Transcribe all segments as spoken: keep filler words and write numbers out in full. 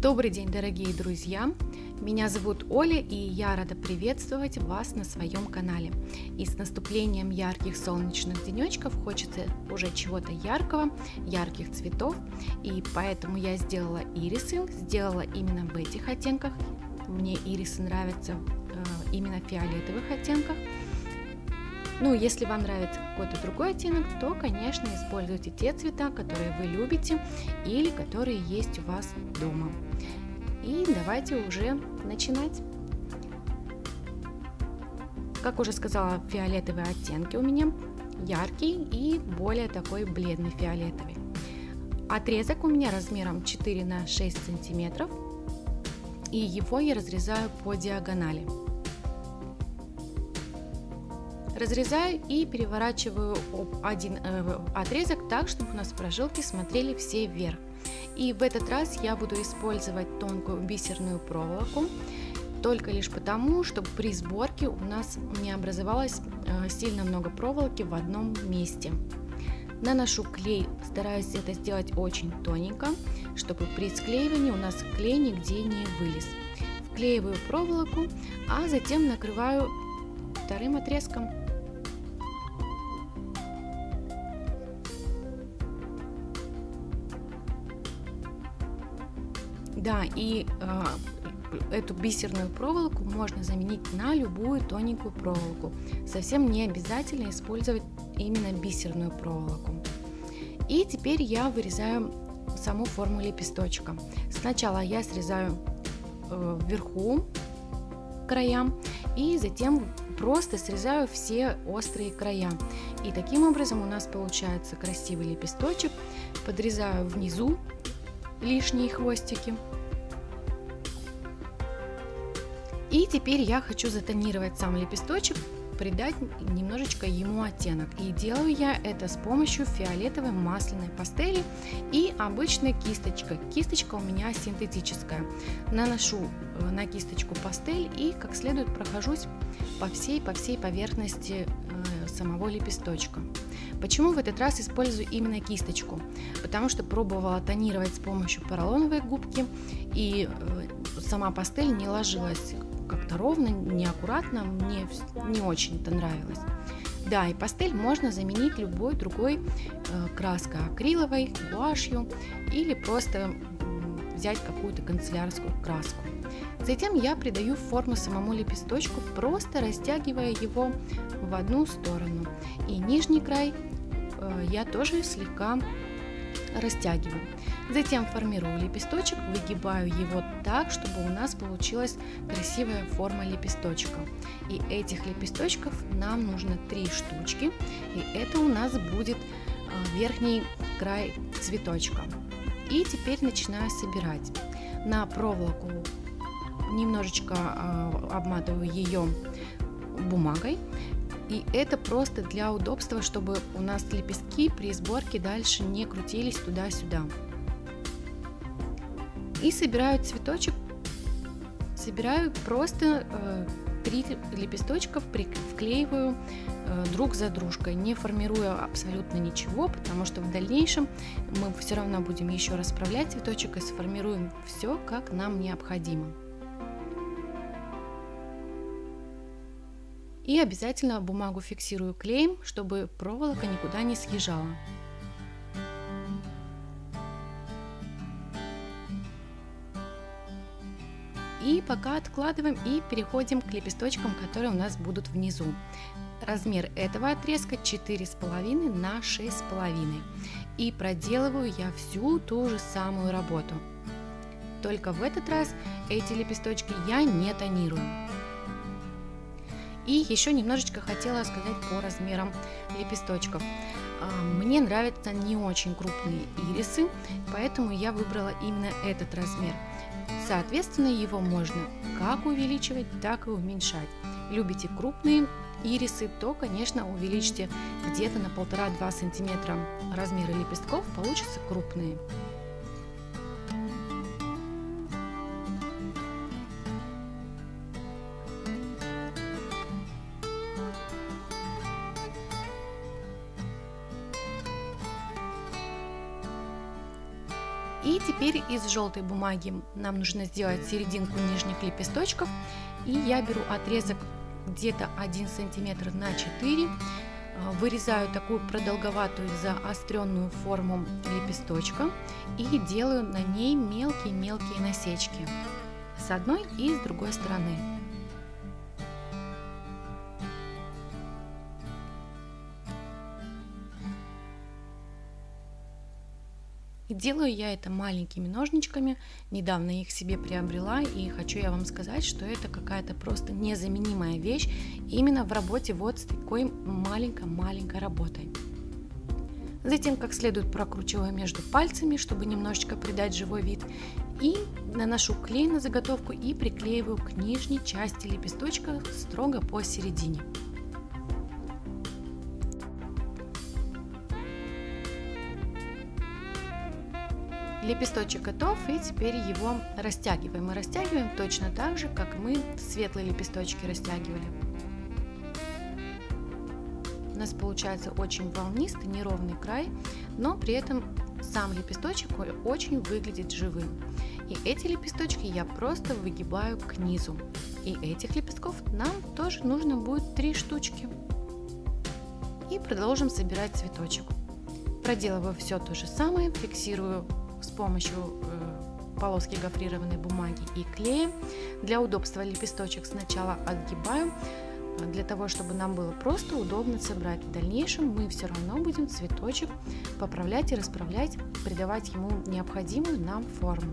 Добрый день, дорогие друзья! Меня зовут Оля, и я рада приветствовать вас на своем канале. И с наступлением ярких солнечных денечков хочется уже чего-то яркого, ярких цветов, и поэтому я сделала ирисы, сделала именно в этих оттенках. Мне ирисы нравятся э, именно в фиолетовых оттенках. Ну, если вам нравится какой-то другой оттенок, то, конечно, используйте те цвета, которые вы любите или которые есть у вас дома. И давайте уже начинать. Как уже сказала, фиолетовые оттенки у меня яркий и более такой бледный фиолетовый. Отрезок у меня размером четыре на шесть сантиметров, и его я разрезаю по диагонали. Разрезаю и переворачиваю один отрезок так, чтобы у нас прожилки смотрели все вверх. И в этот раз я буду использовать тонкую бисерную проволоку, только лишь потому, чтобы при сборке у нас не образовалось сильно много проволоки в одном месте. Наношу клей, стараюсь это сделать очень тоненько, чтобы при склеивании у нас клей нигде не вылез. Вклеиваю проволоку, а затем накрываю вторым отрезком. Да, и э, эту бисерную проволоку можно заменить на любую тоненькую проволоку. Совсем не обязательно использовать именно бисерную проволоку. И теперь я вырезаю саму форму лепесточка. Сначала я срезаю э, вверху краям, и затем просто срезаю все острые края. И таким образом у нас получается красивый лепесточек. Подрезаю внизу лишние хвостики. И теперь я хочу затонировать сам лепесточек, придать немножечко ему оттенок. И делаю я это с помощью фиолетовой масляной пастели и обычной кисточкой. Кисточка у меня синтетическая. Наношу на кисточку пастель и как следует прохожусь по всей, по всей поверхности самого лепесточка. Почему в этот раз использую именно кисточку? Потому что пробовала тонировать с помощью поролоновой губки, и сама пастель не ложилась как-то ровно, неаккуратно, мне не очень-то нравилось. Да, и пастель можно заменить любой другой э, краской, акриловой, гуашью или просто взять какую-то канцелярскую краску. Затем я придаю форму самому лепесточку, просто растягивая его в одну сторону. И нижний край э, я тоже слегка растягиваю. Затем формирую лепесточек, выгибаю его так, чтобы у нас получилась красивая форма лепесточка. И этих лепесточков нам нужно три штучки, и это у нас будет верхний край цветочка. И теперь начинаю собирать. На проволоку немножечко обматываю ее бумагой. И это просто для удобства, чтобы у нас лепестки при сборке дальше не крутились туда-сюда. И собираю цветочек, собираю просто э, три лепесточка, вклеиваю э, друг за дружкой, не формируя абсолютно ничего, потому что в дальнейшем мы все равно будем еще расправлять цветочек и сформируем все, как нам необходимо. И обязательно бумагу фиксирую клеем, чтобы проволока никуда не съезжала. И пока откладываем и переходим к лепесточкам, которые у нас будут внизу. Размер этого отрезка четыре с половиной на шесть с половиной. И проделываю я всю ту же самую работу. Только в этот раз эти лепесточки я не тонирую. И еще немножечко хотела сказать по размерам лепесточков. Мне нравятся не очень крупные ирисы, поэтому я выбрала именно этот размер. Соответственно, его можно как увеличивать, так и уменьшать. Любите крупные ирисы, то, конечно, увеличьте где-то на полтора-два сантиметра размеры лепестков, получатся крупные. И теперь из желтой бумаги нам нужно сделать серединку нижних лепесточков. И я беру отрезок где-то один сантиметр на четыре, вырезаю такую продолговатую заостренную форму лепесточка и делаю на ней мелкие-мелкие насечки с одной и с другой стороны. И делаю я это маленькими ножничками, недавно их себе приобрела, и хочу я вам сказать, что это какая-то просто незаменимая вещь именно в работе вот с такой маленькой-маленькой работой. Затем как следует прокручиваю между пальцами, чтобы немножечко придать живой вид, и наношу клей на заготовку и приклеиваю к нижней части лепесточка строго посередине. Лепесточек готов, и теперь его растягиваем. Мы растягиваем точно так же, как мы светлые лепесточки растягивали. У нас получается очень волнистый, неровный край, но при этом сам лепесточек очень выглядит живым. И эти лепесточки я просто выгибаю к низу. И этих лепестков нам тоже нужно будет три штучки. И продолжим собирать цветочек. Проделываю все то же самое, фиксирую с помощью э, полоски гофрированной бумаги и клея. Для удобства лепесточек сначала отгибаю, для того, чтобы нам было просто удобно собрать. В дальнейшем мы все равно будем цветочек поправлять и расправлять, придавать ему необходимую нам форму.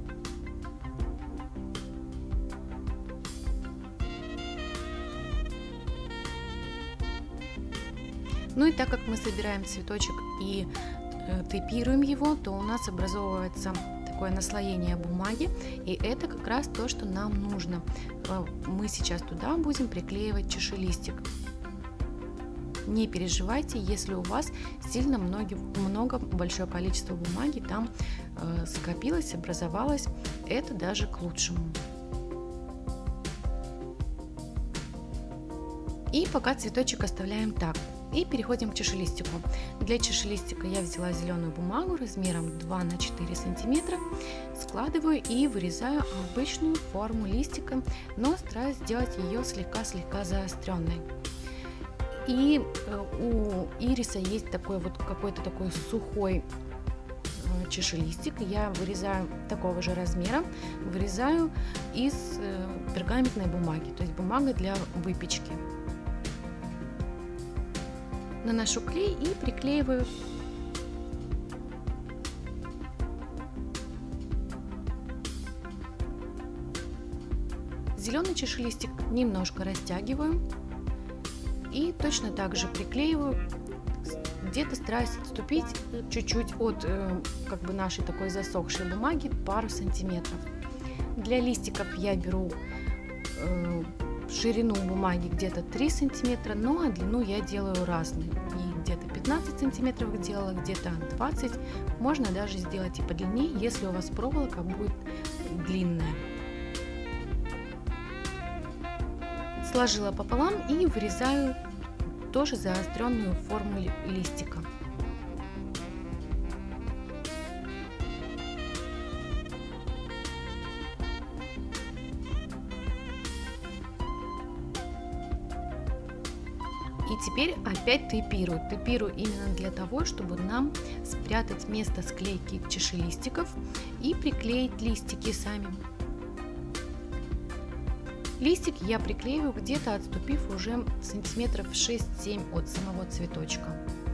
Ну и так как мы собираем цветочек и тейпируем его, то у нас образовывается такое наслоение бумаги, и это как раз то, что нам нужно. Мы сейчас туда будем приклеивать чашелистик. Не переживайте, если у вас сильно много, много большое количество бумаги там э, скопилось, образовалось, это даже к лучшему. И пока цветочек оставляем так. И переходим к чашелистику. Для чашелистика я взяла зеленую бумагу размером два на четыре сантиметра, складываю и вырезаю обычную форму листика, но стараюсь сделать ее слегка-слегка заостренной. И у ириса есть такой вот какой-то такой сухой чашелистик, я вырезаю такого же размера, вырезаю из пергаментной бумаги, то есть бумага для выпечки. Наношу клей и приклеиваю. Зеленый чашелистик немножко растягиваю и точно так же приклеиваю, где-то стараюсь отступить чуть-чуть от как бы нашей такой засохшей бумаги пару сантиметров. Для листиков я беру ширину бумаги где-то три сантиметра, ну а длину я делаю разные. И где-то пятнадцать сантиметров делала, где-то двадцать. Можно даже сделать и подлиннее, если у вас проволока будет длинная. Сложила пополам и вырезаю тоже заостренную форму листика. И теперь опять тейпирую. Тейпирую именно для того, чтобы нам спрятать место склейки чашелистиков и приклеить листики сами. Листик я приклеиваю где-то отступив уже сантиметров шесть-семь от самого цветочка.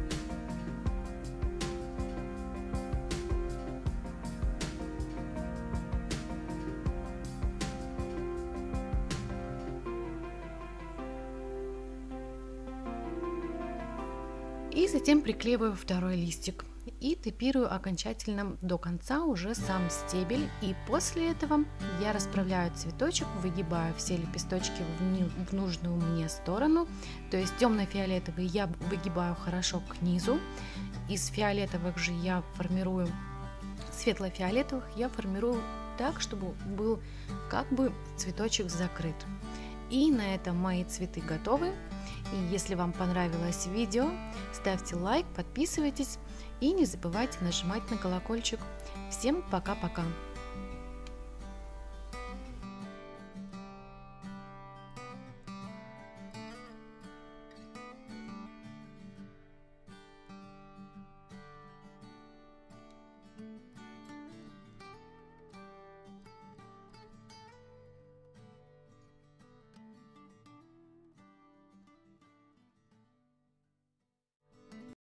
И затем приклеиваю второй листик и тейпирую окончательно до конца уже сам стебель. И после этого я расправляю цветочек, выгибаю все лепесточки в, в нужную мне сторону. То есть темно-фиолетовый я выгибаю хорошо к низу. Из фиолетовых же я формирую, светло-фиолетовых я формирую так, чтобы был как бы цветочек закрыт. И на этом мои цветы готовы. И если вам понравилось видео, ставьте лайк, подписывайтесь. И не забывайте нажимать на колокольчик. Всем пока-пока!